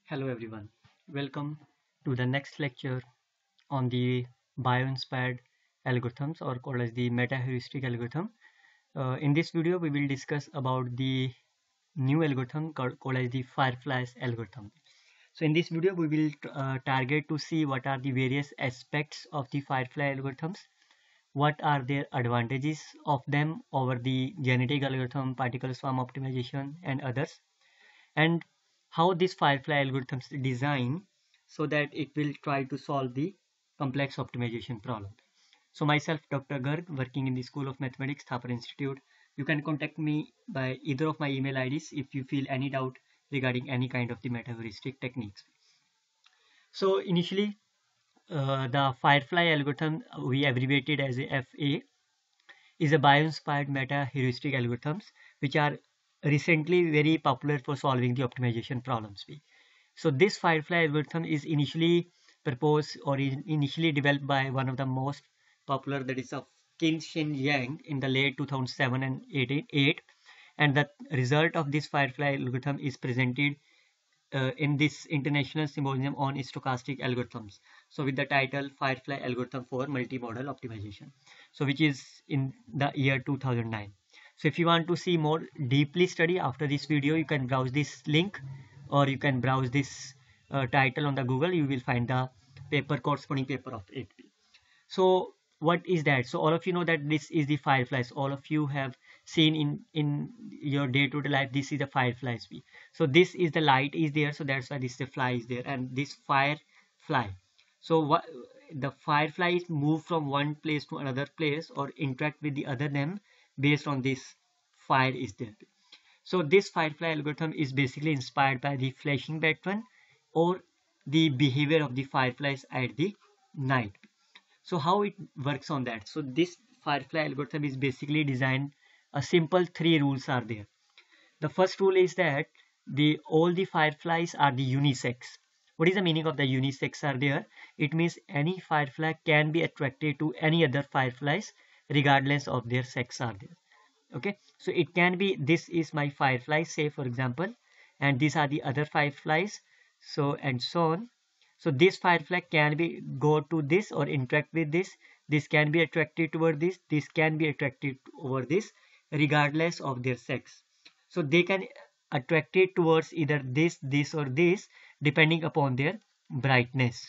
Hello everyone, welcome to the next lecture on the bio-inspired algorithms or called as the meta-heuristic algorithm. In this video we will discuss about the new algorithm called as the Fireflies algorithm. So in this video we will target to see what are the various aspects of the Firefly algorithms, what are their advantages of them over the genetic algorithm, particle swarm optimization and others, and how this Firefly algorithms design so that it will try to solve the complex optimization problem. So myself, Dr. Garg, working in the School of Mathematics, Thapar Institute. You can contact me by either of my email IDs if you feel any doubt regarding any kind of the meta-heuristic techniques. So initially, the Firefly algorithm we abbreviated as a FA is a bio-inspired meta-heuristic algorithms which are recently very popular for solving the optimization problems. So this Firefly algorithm is initially proposed or initially developed by one of the most popular, that is of Qin-Shin Yang, in the late 2007 and 8, and the result of this Firefly algorithm is presented in this international symposium on stochastic algorithms, so with the title Firefly algorithm for multimodal optimization, so which is in the year 2009. So if you want to see more deeply study after this video, you can browse this link or you can browse this title on the Google. You will find the paper, corresponding paper of it. So what is that? So all of you know that this is the Fireflies. All of you have seen in your day-to-day life, this is the Fireflies. So this is the light is there, so that's why this the fly is there, and this firefly. So what the fireflies move from one place to another place or interact with the other them based on this fire is there. So this Firefly algorithm is basically inspired by the flashing pattern or the behavior of the fireflies at the night. So how it works on that? So this Firefly algorithm is basically designed, a simple three rules are there. The first rule is that all the fireflies are the unisex. What is the meaning of the unisex are there? It means any firefly can be attracted to any other fireflies regardless of their sex are there. Okay, so it can be this is my firefly, say for example, and these are the other fireflies, so and so on. So this firefly can be go to this or interact with this can be attracted toward this can be attracted over this regardless of their sex. So they can attract it towards either this or this depending upon their brightness.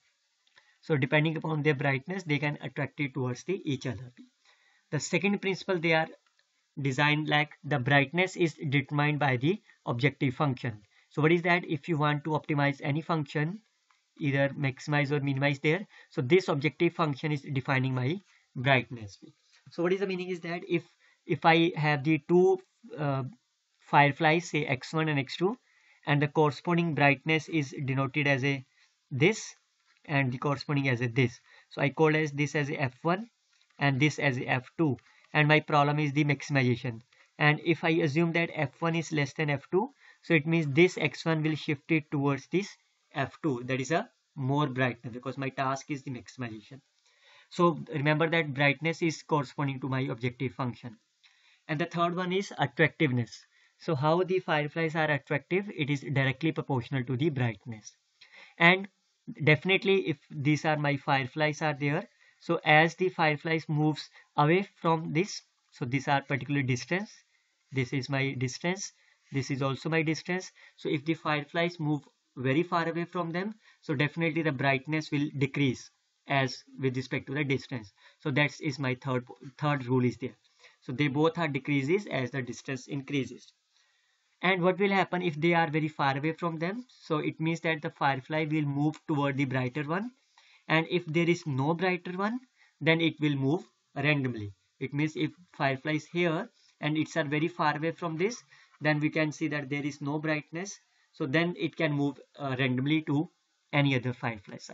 So depending upon their brightness they can attract it towards each other. The second principle, they are designed like the brightness is determined by the objective function. So what is that? If you want to optimize any function, either maximize or minimize there, so this objective function is defining my brightness. So what is the meaning is that if I have the two uh, fireflies, say x1 and x2, and the corresponding brightness is denoted as a this and the corresponding as a this, so I call as this as a f1 and this as a f2, and my problem is the maximization. And if I assume that f1 is less than f2, so it means this x1 will shift it towards this f2, that is a more brightness, because my task is the maximization. So remember that brightness is corresponding to my objective function. And the third one is attractiveness. So how the fireflies are attractive, it is directly proportional to the brightness. And definitely if these are my fireflies are there, so as the fireflies moves away from this, so these are particular distance, this is my distance, this is also my distance. So if the fireflies move very far away from them, so definitely the brightness will decrease as with respect to the distance. So that is my third rule is there. So they both are decreases as the distance increases. And what will happen if they are very far away from them? So it means that the firefly will move toward the brighter one, and if there is no brighter one, then it will move randomly. It means if firefly is here and it's are very far away from this, then we can see that there is no brightness, so then it can move randomly to any other fireflies.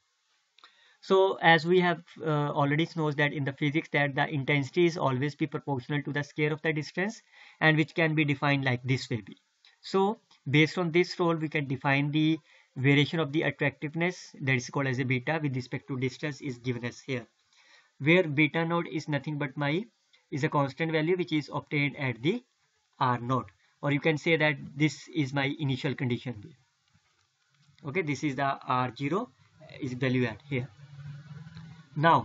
So as we have already knows that in the physics that the intensity is always be proportional to the square of the distance, and which can be defined like this way. So based on this rule we can define the variation of the attractiveness, that is called as a beta, with respect to distance is given as here, where beta naught is nothing but my is a constant value which is obtained at the r naught, or you can say that this is my initial condition. Okay, this is the R0 is value at here. Now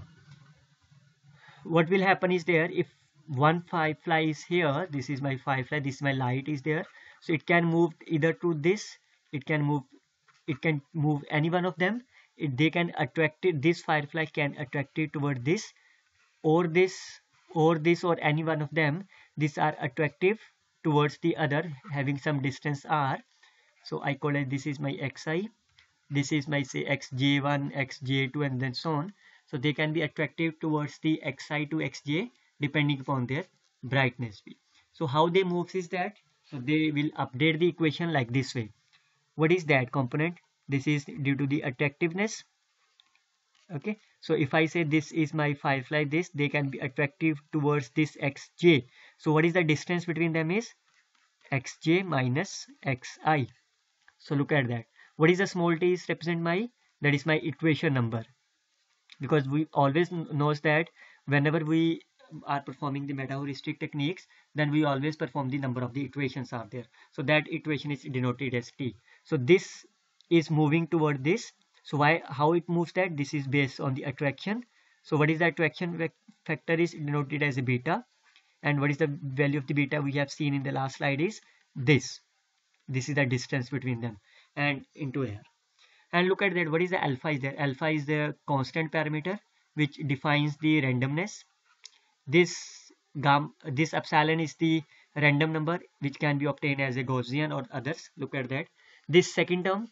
what will happen is there, if one firefly is here, this is my firefly, this is my light is there, so it can move either to this, it can move any one of them. They can attract it, this firefly can attract it toward this or this or this, or any one of them. These are attractive towards the other having some distance r. So I call it, this is my xi, this is my say xj1, xj2, and then so on. So they can be attractive towards the xi to xj depending upon their brightness. So how they move is that, so they will update the equation like this way. What is that component? This is due to the attractiveness. Okay, so if I say this is my firefly, this, they can be attractive towards this xj. So what is the distance between them is xj minus xi. So look at that. What is the small t is represent my, that is my iteration number, because we always knows that whenever we are performing the meta-heuristic techniques, then we always perform the number of the iterations are there. So that iteration is denoted as t. So this is moving toward this. So why, how it moves that? This is based on the attraction. So what is the attraction factor is denoted as a beta, and what is the value of the beta we have seen in the last slide is this. This is the distance between them and into air. And look at that, what is the alpha is there? Alpha is the constant parameter which defines the randomness. This epsilon is the random number which can be obtained as a Gaussian or others. Look at that. This second term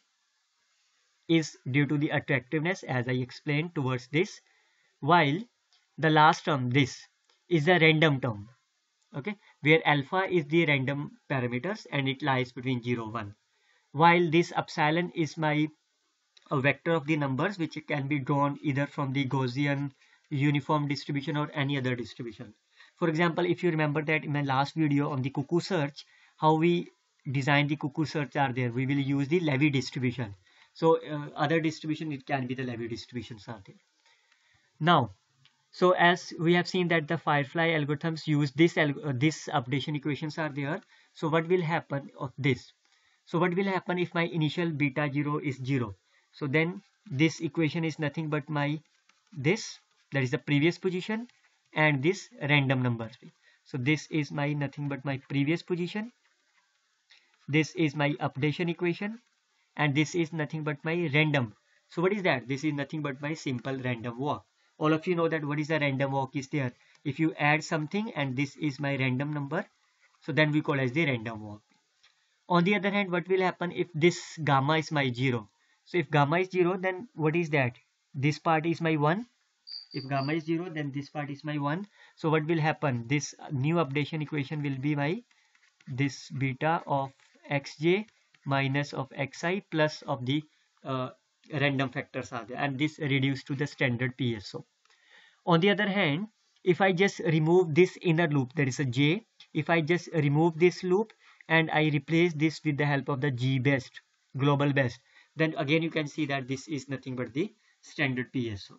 is due to the attractiveness as I explained towards this, while the last term, this, is a random term. Okay, where alpha is the random parameters and it lies between 0 1, while this epsilon is my a vector of the numbers which can be drawn either from the Gaussian uniform distribution or any other distribution. For example, if you remember that in my last video on the cuckoo search, how we design the cuckoo search are there, we will use the Levy distribution. So other distribution, it can be the Levy distributions are there. Now, so as we have seen that the firefly algorithms use this updation equations are there. So what will happen of this? So what will happen if my initial beta 0 is 0? So then this equation is nothing but my this, that is the previous position, and this random number. So this is my nothing but my previous position, this is my updation equation, and this is nothing but my random. So what is that? This is nothing but my simple random walk. All of you know that what is the random walk is there. If you add something and this is my random number, so then we call as the random walk. On the other hand, what will happen if this gamma is my 0? So if gamma is 0, then what is that? This part is my 1. If gamma is 0, then this part is my 1. So what will happen? This new updation equation will be my this beta of xj minus of xi plus of the random factors are there, and this reduced to the standard PSO. On the other hand, if I just remove this inner loop, there is a j, if I just remove this loop and I replace this with the help of the g best, global best, then again you can see that this is nothing but the standard PSO.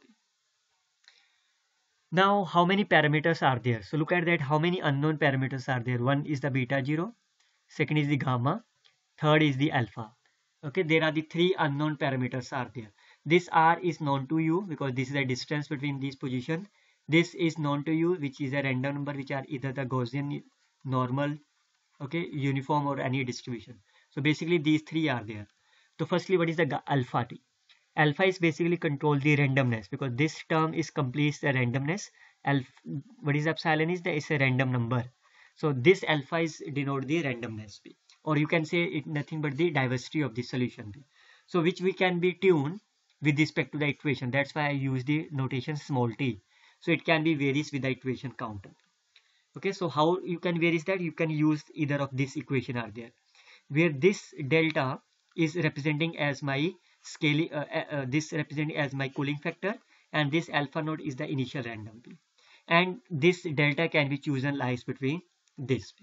Now how many parameters are there? So look at that, how many unknown parameters are there? One is the beta 0, second is the gamma, third is the alpha. Okay, there are the three unknown parameters are there. This r is known to you because this is the distance between these positions. This is known to you, which is a random number, which are either the Gaussian, normal, okay, uniform, or any distribution. So basically these three are there. So firstly, what is the alpha t? Alpha is basically control the randomness, because this term is completes the randomness. Alpha, what is epsilon is that it's a random number. So this alpha is denote the randomness, or you can say it nothing but the diversity of the solution. So which we can be tuned with respect to the iteration. That's why I use the notation small t. So it can be varies with the iteration counter. Okay, so how you can vary that? You can use either of this equation are there, where this delta is representing as my scaling, this representing as my cooling factor, and this alpha node is the initial random, and this delta can be chosen lies between this.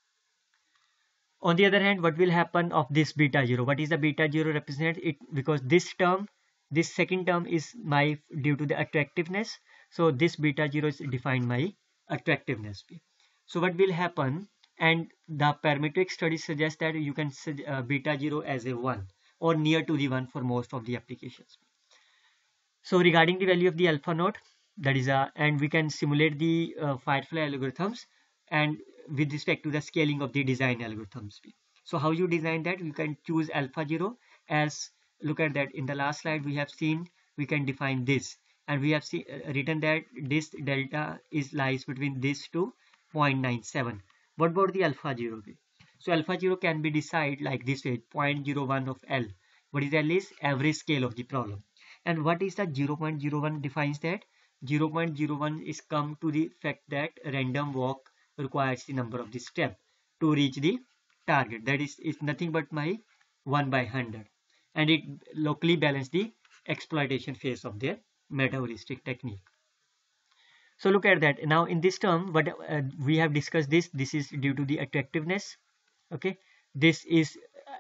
On the other hand, what will happen of this beta 0? What is the beta 0 represent? It because this term, this second term is my due to the attractiveness. So this beta 0 is defined my attractiveness. So what will happen? And the parametric studies suggest that you can beta 0 as a 1. or near to the 1 for most of the applications. So regarding the value of the alpha naught, that is and we can simulate the Firefly algorithms and with respect to the scaling of the design algorithms. So how you design that? You can choose alpha 0 as, look at that, in the last slide we have seen we can define this, and we have written that this delta is lies between this to 0.97. What about the alpha 0? So alpha 0 can be decided like this way: 0.01 of L. What is L? Is average scale of the problem. And what is the 0.01 defines that? 0.01 is come to the fact that random walk requires the number of the step to reach the target. That is nothing but my 1 by 100. And it locally balance the exploitation phase of their meta-heuristic technique. So look at that. Now in this term, what we have discussed this is due to the attractiveness. Okay, this is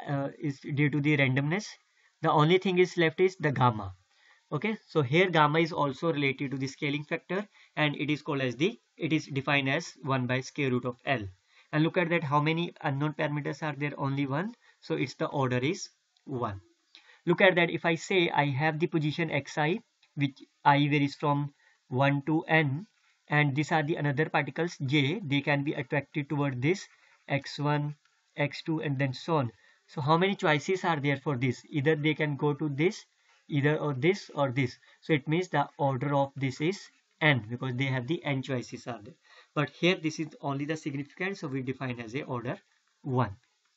due to the randomness. The only thing is left is the gamma. Okay, so here gamma is also related to the scaling factor, and it is called as it is defined as 1 by square root of L. And look at that, how many unknown parameters are there? Only one. So it's the order is 1. Look at that, if I say I have the position xi, which I varies from 1 to n, and these are the another particles j, they can be attracted toward this x1, x2, and then so on. So how many choices are there for this? Either they can go to this, either or this or this. So it means the order of this is n, because they have the n choices are there. But here this is only the significant, so we define as a order 1.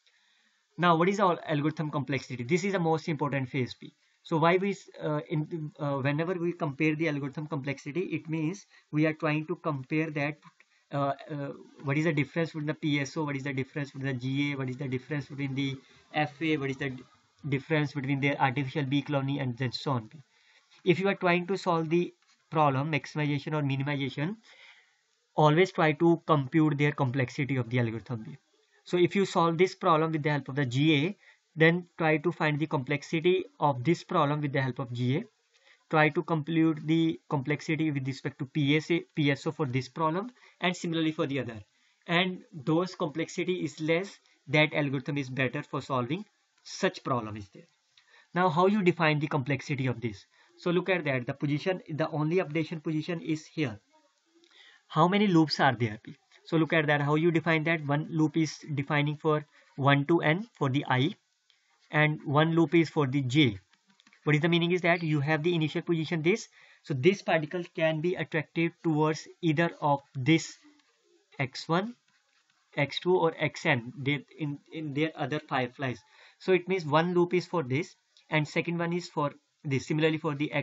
Now what is our algorithm complexity? This is the most important phase P. So why we whenever we compare the algorithm complexity, it means we are trying to compare that what is the difference between the PSO, what is the difference between the GA, what is the difference between the FA, what is the difference between their artificial B colony, and then so on. If you are trying to solve the problem maximization or minimization, always try to compute their complexity of the algorithm. So if you solve this problem with the help of the GA, then try to find the complexity of this problem with the help of GA. Try to compute the complexity with respect to PSO for this problem, and similarly for the other. And those complexity is less, that algorithm is better for solving such problem is there. Now how you define the complexity of this? So look at that, the position, the only updation position is here. How many loops are there? So look at that, how you define that. One loop is defining for 1 to n for the I, and one loop is for the j. What is the meaning is that you have the initial position this, so this particle can be attracted towards either of this x1, x2, or xn in their other fireflies. So it means one loop is for this, and second one is for this. Similarly for the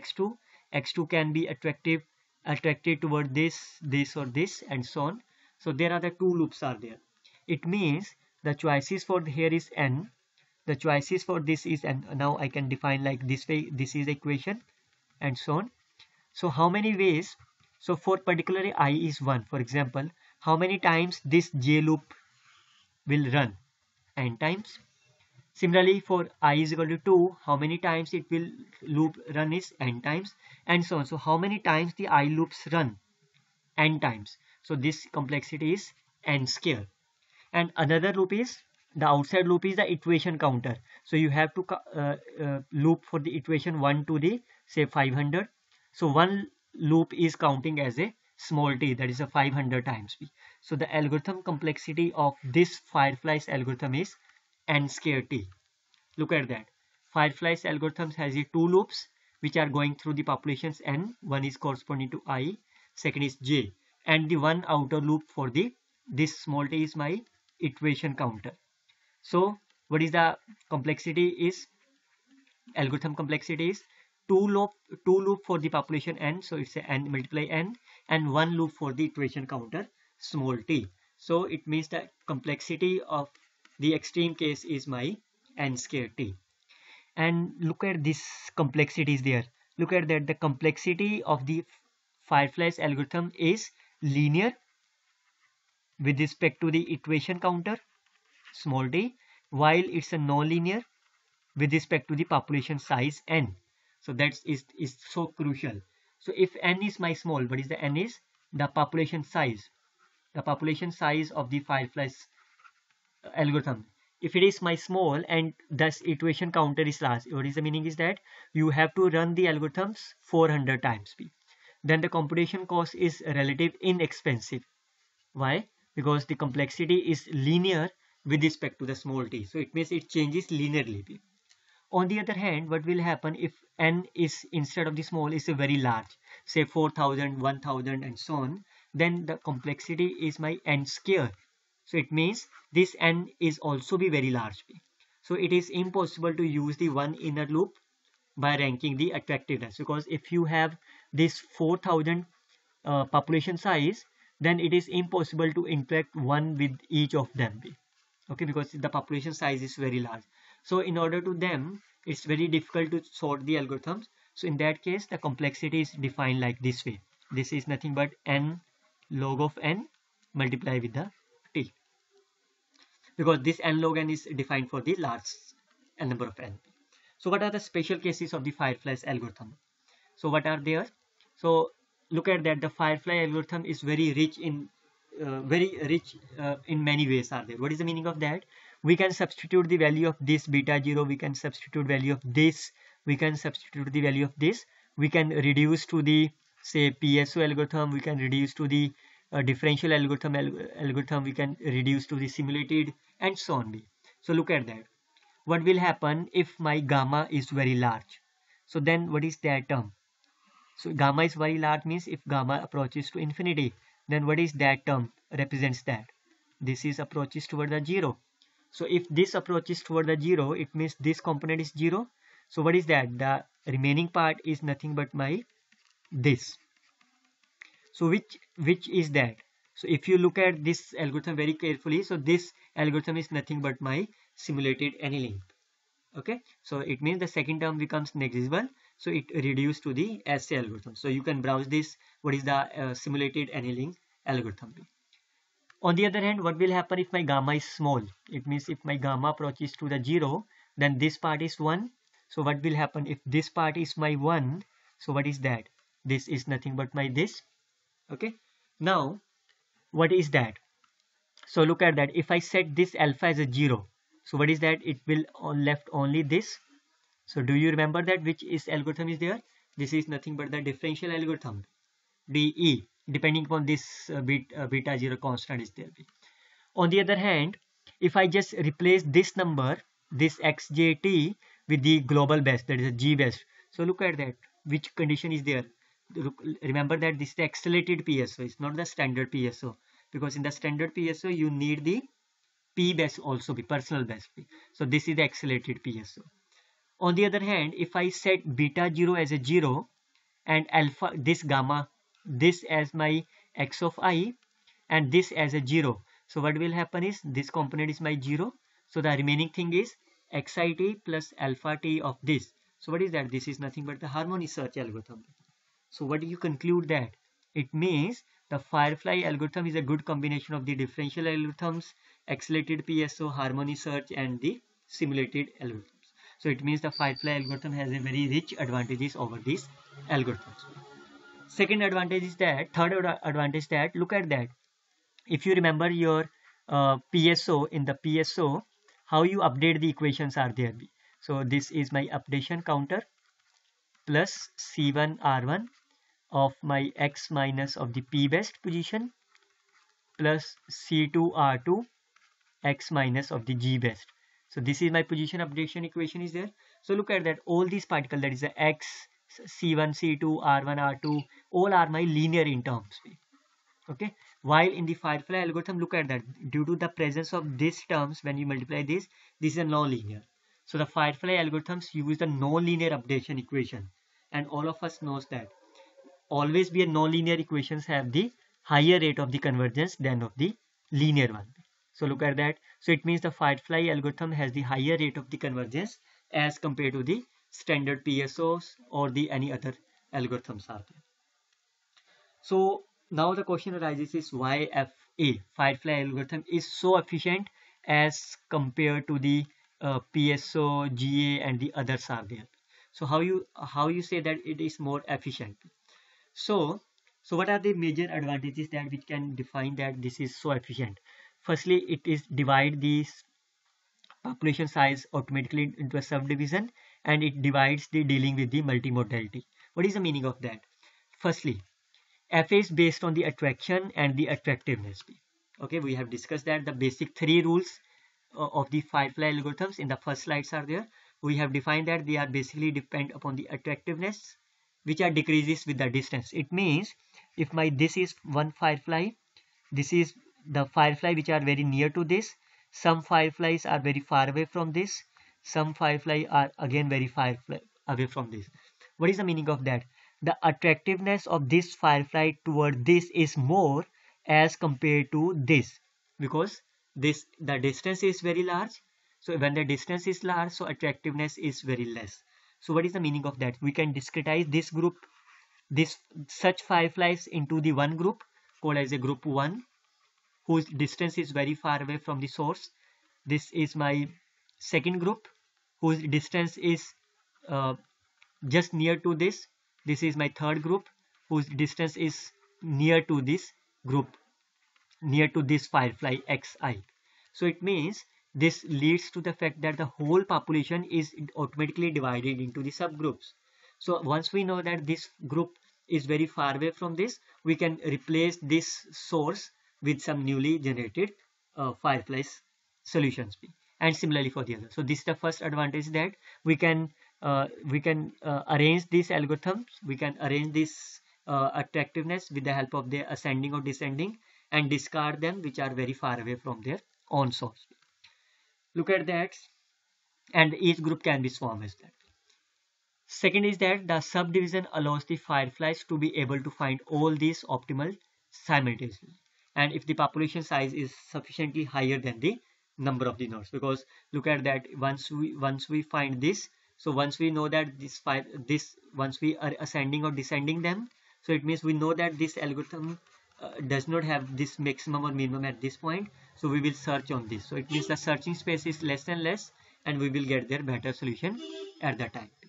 x2 can be attracted toward this or this, and so on. So there are the two loops are there. It means the choices for here is n, the choices for this is n. Now I can define like this way, this is the equation, and so on. So how many ways? So for particularly I is 1, for example, how many times this j loop will run? N times. Similarly for I is equal to 2, how many times it will loop run is n times, and so on. So how many times the I loops run? N times. So this complexity is n square. And another loop is, the outside loop is the iteration counter. So you have to loop for the iteration 1 to the say 500. So one loop is counting as a small t, that is a 500 times p. So the algorithm complexity of this Firefly's algorithm is n square t. Look at that. Firefly's algorithms has the two loops which are going through the populations n. One is corresponding to I, second is j, and the one outer loop for the this small t is my iteration counter. So what is the complexity is, algorithm complexity is two loop for the population n, so it's a n multiply n, and one loop for the iteration counter small t. So it means the complexity of the extreme case is my n square t. And look at this complexity is there. Look at that, the complexity of the Firefly's algorithm is linear with respect to the iteration counter small t, while it's a non-linear with respect to the population size n. So that is so crucial. So if n is my small, what is the n is? The population size. The population size of the Firefly's algorithm if it is my small and thus iteration counter is large, what is the meaning is that you have to run the algorithms 400 times p. Then the computation cost is relative inexpensive. Why? Because the complexity is linear with respect to the small t. So it means it changes linearly p. On the other hand, what will happen if n is instead of the small is a very large, say 4000, 1000 and so on, then the complexity is my n square. So it means this n is also be very large. So it is impossible to use the one inner loop by ranking the attractiveness, because if you have this 4000 population size, then it is impossible to interact one with each of them. Okay, because the population size is very large. So in order to them, it's very difficult to sort the algorithms. So in that case, the complexity is defined like this way. This is nothing but n log of n multiply with the t, because this n log n is defined for the large n number of n. So what are the special cases of the Firefly's algorithm? So what are there? So look at that, the Firefly algorithm is very rich in many ways are there. What is the meaning of that? We can substitute the value of this beta 0, we can substitute value of this, we can substitute the value of this, we can reduce to the say PSO algorithm, we can reduce to the differential algorithm, we can reduce to the simulated and so on. So look at that. What will happen if my gamma is very large? So then what is that term? So gamma is very large means if gamma approaches to infinity, then what is that term represents that? This is approaches toward the 0. So if this approaches toward the 0, it means this component is 0. So what is that? The remaining part is nothing but my this. So which is that? So if you look at this algorithm very carefully, so this algorithm is nothing but my simulated annealing. Okay, so it means the second term becomes negligible, so it reduced to the SA algorithm. So you can browse this, what is the simulated annealing algorithm. On the other hand, what will happen if my gamma is small? It means if my gamma approaches to the 0, then this part is 1. So what will happen if this part is my 1? So what is that? This is nothing but my this. Okay, now what is that? So look at that, if I set this alpha as a 0, so what is that? It will left only this. So do you remember that which is algorithm is there? This is nothing but the differential algorithm, DE, depending upon this beta 0 constant is there. On the other hand, if I just replace this number, this xjt with the global best, that is a g best. So look at that, which condition is there? Remember that this is the accelerated PSO, it's not the standard PSO, because in the standard PSO you need the P best also be personal best. So this is the accelerated PSO. On the other hand, if I set beta 0 as a 0 and alpha, this gamma, this as my x of I and this as a 0, so what will happen is this component is my 0. So the remaining thing is xit plus alpha t of this. So what is that? This is nothing but the harmony search algorithm. So what do you conclude that? It means the Firefly algorithm is a good combination of the differential algorithms, accelerated PSO, harmony search and the simulated algorithms. So it means the Firefly algorithm has a very rich advantages over these algorithms. Second advantage is that, third advantage that, look at that. If you remember your PSO, in the PSO, how you update the equations are there. So this is my updation counter plus C1 R1 of my x minus of the P best position plus C2 R2 x minus of the G best. So this is my position updation equation is there. So look at that, all these particles, that is the x, C1, C2, R1, R2, all are my linear in terms. Okay, while in the Firefly algorithm, look at that, due to the presence of these terms, when you multiply this is a non-linear. So the Firefly algorithms use the non-linear updation equation, and all of us knows that always be a non-linear equations have the higher rate of the convergence than of the linear one. So look at that. So it means the Firefly algorithm has the higher rate of the convergence as compared to the standard PSOs or the any other algorithms are there. So now the question arises is why FA, Firefly algorithm, is so efficient as compared to the PSO, GA and the others are there. So how you say that it is more efficient? So what are the major advantages that which can define that this is so efficient? Firstly, it is divide these population size automatically into a subdivision, and it divides the dealing with the multimodality. What is the meaning of that? Firstly, FA is based on the attraction and the attractiveness. Okay, we have discussed that the basic three rules of the Firefly algorithms in the first slides are there. We have defined that they are basically depend upon the attractiveness, which are decreases with the distance. It means if this is one Firefly, this is the Firefly which are very near to this. Some Fireflies are very far away from this. Some Firefly are again very far away from this. What is the meaning of that? The attractiveness of this Firefly toward this is more as compared to this, because the distance is very large. So when the distance is large, so attractiveness is very less. So what is the meaning of that? We can discretize this group, such Fireflies into the one group called as a group 1, whose distance is very far away from the source. This is my second group, whose distance is just near to this. This is my third group, whose distance is near to this group, near to this Firefly xi. So it means this leads to the fact that the whole population is automatically divided into the subgroups. So once we know that this group is very far away from this, we can replace this source with some newly generated Fireflies solutions, and similarly for the other. So this is the first advantage, that we can arrange these algorithms. We can arrange this attractiveness with the help of the ascending or descending, and discard them which are very far away from their own source. Look at that, and each group can be swarm as that. Second is that the subdivision allows the Fireflies to be able to find all these optimal simultaneously, and if the population size is sufficiently higher than the number of the nodes. Because look at that, once we find this, so once we know that once we are ascending or descending them, so it means we know that this algorithm does not have this maximum or minimum at this point, so we will search on this. So it means the searching space is less and less, and we will get their better solution at that time.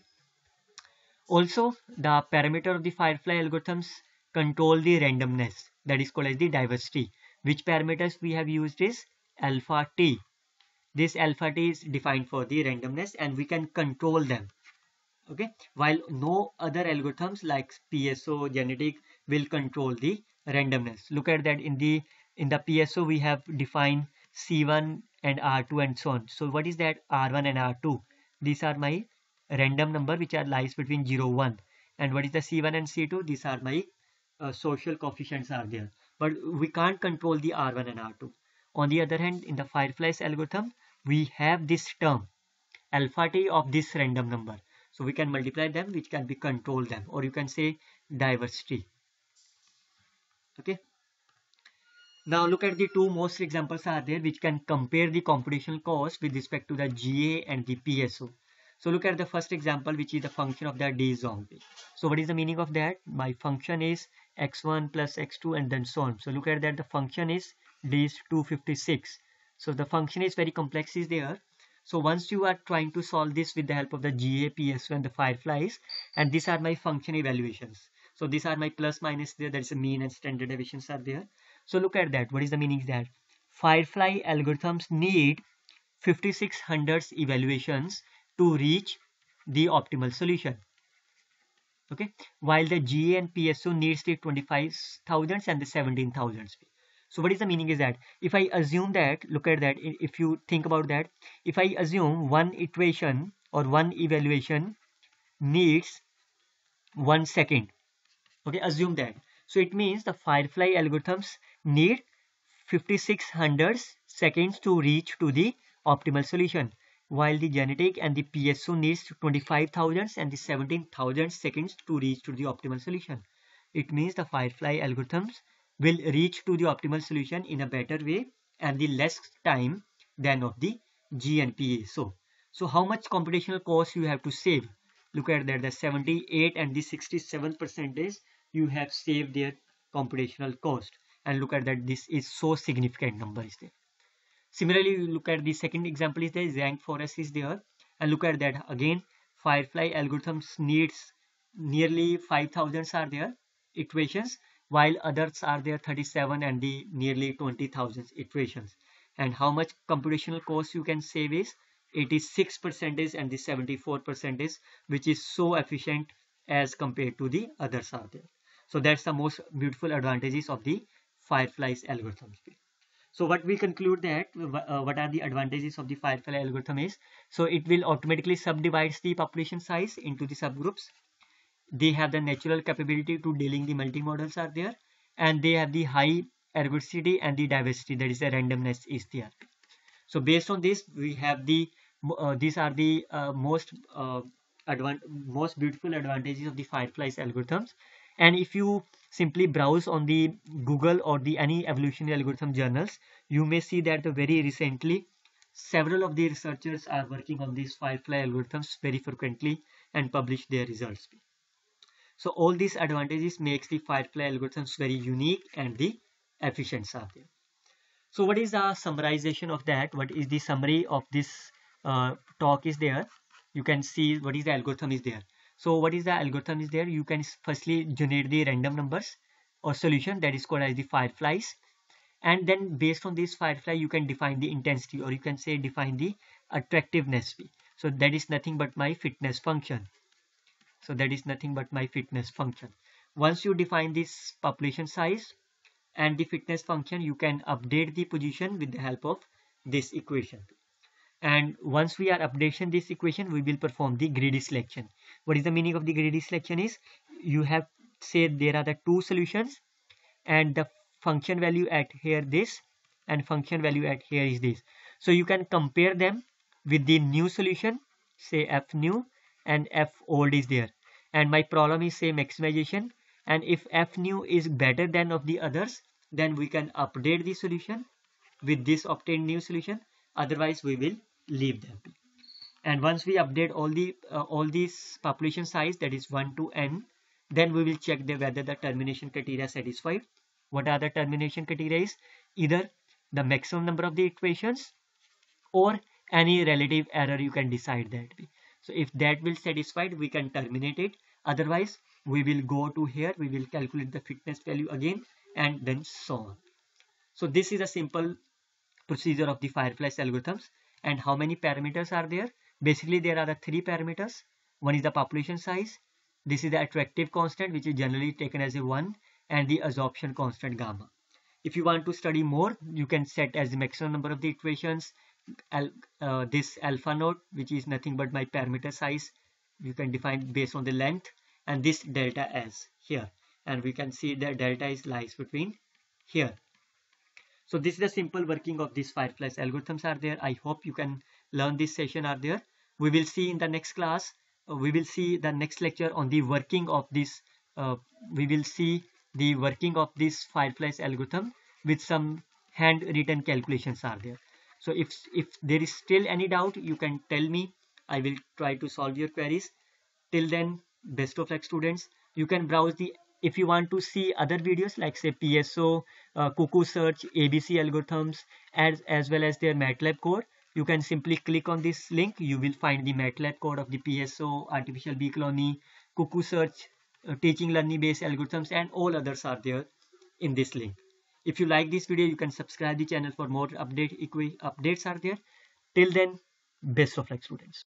Also, the parameter of the Firefly algorithms control the randomness, that is called as the diversity. Which parameters we have used is alpha t. This alpha t is defined for the randomness, and we can control them. Okay, while no other algorithms like PSO, genetic will control the randomness. Look at that, in the PSO we have defined C1 and R2 and so on. So what is that? R1 and R2. These are my random number which are lies between 0, 1. And what is the C1 and C2? These are my social coefficients are there. But we can't control the R1 and R2. On the other hand, in the Fireflies algorithm, we have this term alpha t of this random number. So we can multiply them, which can be control them, or you can say diversity. Okay. Now look at the two most examples are there which can compare the computational cost with respect to the GA and the PSO. So look at the first example, which is the function of the D zombie. So what is the meaning of that? My function is x1 plus x2 and then so on. So look at that, the function is D is 256. So the function is very complex is there. So once you are trying to solve this with the help of the GA, PSO and the Fireflies, and these are my function evaluations. So these are my plus minus there, there is a mean and standard deviations are there. So look at that, what is the meaning that Firefly algorithms need 5600 evaluations to reach the optimal solution. Okay, while the GA and PSO needs the 25,000 and the 17,000. So what is the meaning is that if I assume that, look at that, if you think about that, if I assume one iteration or one evaluation needs 1 second, okay, assume that. So it means the Firefly algorithms need 5600 seconds to reach to the optimal solution, while the genetic and the PSO needs 25,000 and the 17,000 seconds to reach to the optimal solution. It means the Firefly algorithms will reach to the optimal solution in a better way and the less time than of the G and PSO. So how much computational cost you have to save? Look at that, the 78 and the 67% you have saved their computational cost, and look at that, this is so significant number is there. Similarly, you look at the second example is there, Rank Forest is there, and look at that again, Firefly algorithms needs nearly 5,000 are there iterations, while others are there 37 and the nearly 20,000 iterations. And how much computational cost you can save is 86% and the 74%, which is so efficient as compared to the others are there. So that's the most beautiful advantages of the Firefly's algorithm. So what we conclude that what are the advantages of the Firefly algorithm is, so it will automatically subdivides the population size into the subgroups. They have the natural capability to dealing the multimodals are there, and they have the high ergodicity and the diversity, that is the randomness is there. So based on this, we have the these are the most beautiful advantages of the Firefly's algorithms. And if you simply browse on the Google or the any evolutionary algorithm journals, you may see that very recently several of the researchers are working on these Firefly algorithms very frequently and publish their results. So all these advantages makes the Firefly algorithms very unique and the efficient are there. So what is the summarization of that? What is the summary of this talk is there? You can see what is the algorithm is there. So what is the algorithm is there? You can firstly generate the random numbers or solution, that is called as the Fireflies. And then based on this Firefly, you can define the intensity, or you can say define the attractiveness. So that is nothing but my fitness function. So that is nothing but my fitness function. Once you define this population size and the fitness function, you can update the position with the help of this equation. And once we are updating this equation, we will perform the greedy selection. What is the meaning of the greedy selection is, you have said there are the two solutions and the function value at here this and function value at here is this. So you can compare them with the new solution, say f new and f old is there, and my problem is say maximization, and if f new is better than of the others, then we can update the solution with this obtained new solution, otherwise we will leave them. And once we update all these population size, that is 1 to n, then we will check whether the termination criteria satisfied. What are the termination criteria is either the maximum number of the equations or any relative error, you can decide that. So if that will satisfied, we can terminate it. Otherwise, we will go to here, we will calculate the fitness value again, and then so on. So this is a simple procedure of the Firefly's algorithms. And how many parameters are there? Basically, there are the three parameters. One is the population size. This is the attractive constant, which is generally taken as a 1, and the absorption constant gamma. If you want to study more, you can set as the maximum number of the equations, this alpha naught, which is nothing but my parameter size, you can define based on the length, and this delta s here, and we can see that delta is lies between here. So this is the simple working of these Firefly's algorithms are there. I hope you can learn this session are there. We will see in the next class, we will see the next lecture on the working of this, we will see the working of this Firefly's algorithm with some handwritten calculations are there. So if there is still any doubt, you can tell me. I will try to solve your queries. Till then, best of luck students. You can browse the, if you want to see other videos like say PSO, Cuckoo search, ABC algorithms, as well as their MATLAB code, you can simply click on this link. You will find the MATLAB code of the PSO, artificial bee colony, Cuckoo search, teaching learning based algorithms, and all others are there in this link. If you like this video, you can subscribe the channel for more updates are there. Till then, best of luck students.